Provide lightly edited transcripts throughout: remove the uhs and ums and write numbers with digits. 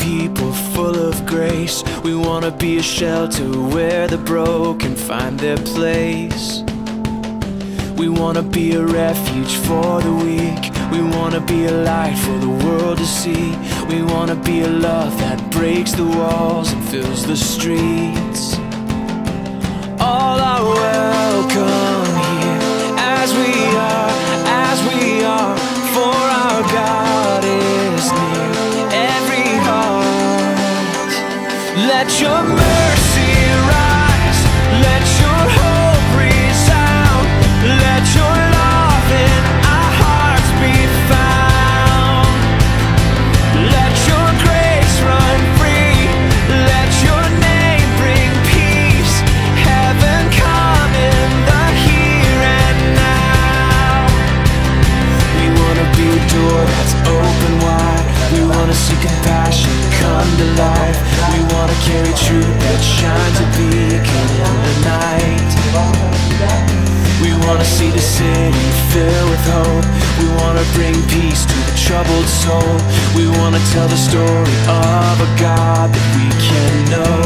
people full of grace. We wanna be a shelter where the broken find their place. We wanna be a refuge for the weak. We wanna be a light for the world to see. We wanna be a love that breaks the walls and fills the streets. All are welcome here, as we are, for our God is near every heart. Let your mercy rise, let your hope resound, let your love in our hearts be found. Let your grace run free, let your name bring peace. Heaven come in the here and now. We wanna be a door that's open wide. We wanna see compassion come to life. We wanna carry truth that shines a beacon in the night. We wanna see the city filled with hope. We wanna bring peace to the troubled soul. We wanna tell the story of a God that we can know.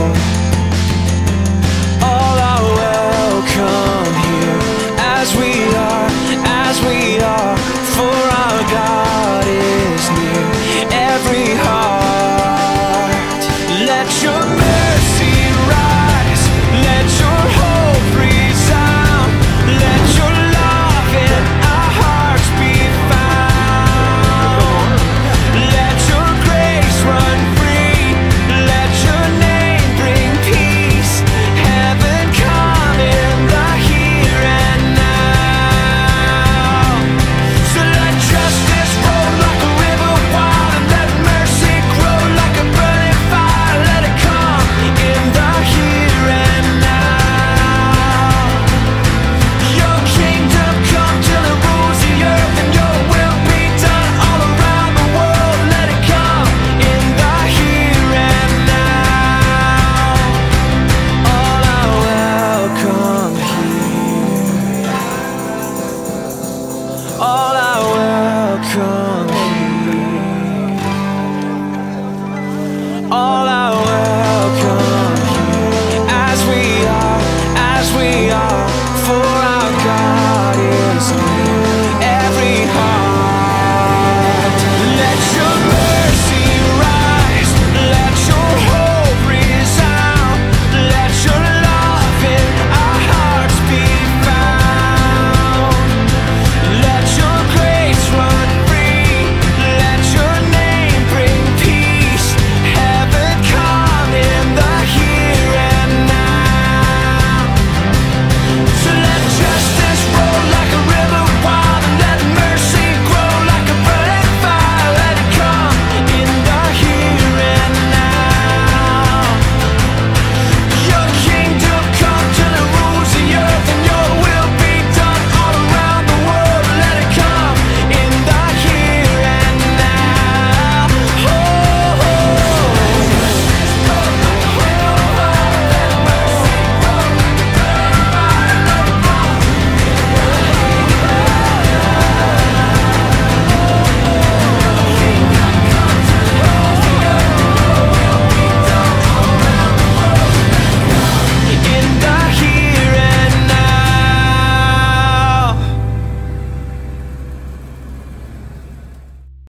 All are welcome here, as we are, for our God is near every heart. Let your mercy rise, let your hope resound, let your love in our hearts be found. Let your grace run free, let your name bring peace. Heaven come in the here and now. So let justice roll like a river wild, and let mercy grow like a burning fire. Let it come in the here and now. Your kingdom come till it rules the earth, and your will be done all around the world. Let it come in the here and now. All are welcome here. All are welcome here. All